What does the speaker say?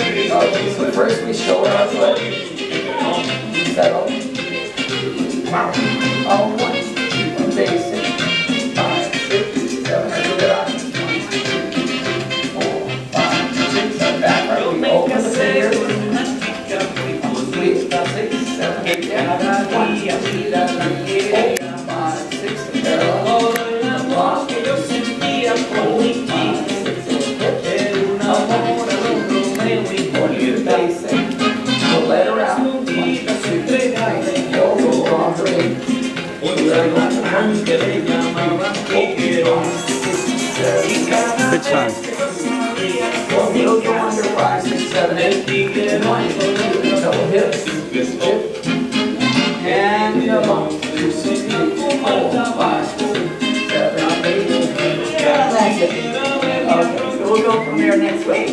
Okay, so first we shoulder our foot. Settle. Oh, 1, 2, basic. 5, 6, 7, let's look at 4, 5, 6, 7, back right. We open the fingers. 3, 6, 7, 8, 9, 1, 2, 4, 5, 6, parallel. Block. 4, 5, 6, basic. So let her out. 1, 2, 3, 4, 5, 6, Good time. 4 heels go under, 5, 6, 7, 8, 1, 2, double hips, hip, and come on. 2, 6, 3, 4, 5, 6, 7, 8, that's it. Okay, so we'll go from there next week.